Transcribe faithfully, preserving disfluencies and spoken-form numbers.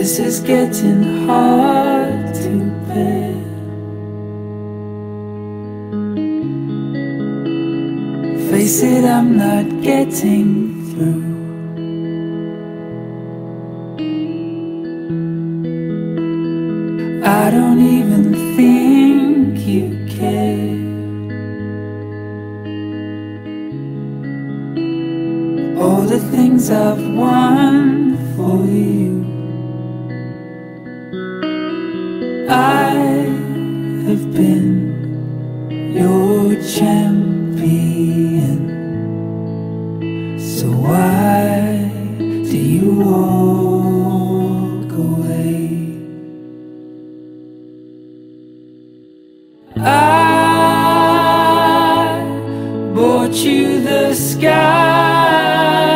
this is getting hard to bear. Face it, I'm not getting through. I don't even think you care. All the things I've won for you, I have been your champion. So why do you walk away? I brought you the sky,